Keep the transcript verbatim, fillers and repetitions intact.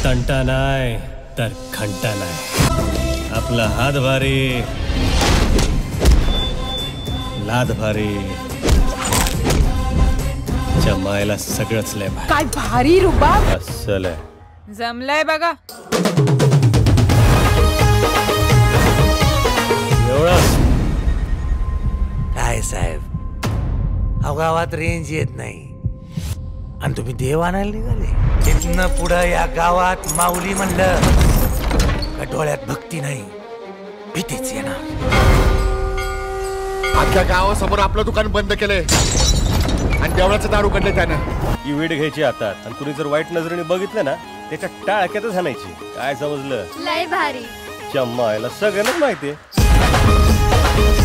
तंटा नाही तर घंटा नाही. आपला हात भारी, लाद भारी, जमायला सगळंच लय भारी. काय भारी रुबाब. अस्सल आहे. जमलंय बघा. एवढंच काय साहेब, अहो गावात रेंज येत नाही आणि तुम्ही देव आणायला निघाले. इथनं पुढं या गावात माऊली म्हणलं का डोळ्यात भक्ती नाही, भीतीच येणार. अख्ख्या गावासमोर आपलं दुकान बंद केलंय आणि देवळाचं दारू उघडलंय त्यानं. ही वेळ घ्यायची हातात आणि कुणी जर वाईट नजरेने बघितलं ना त्याच्या टाळक्यातच हाणायची. काय समजलं? लय भारी. जमायला सगळ्यांनाच माहितीये.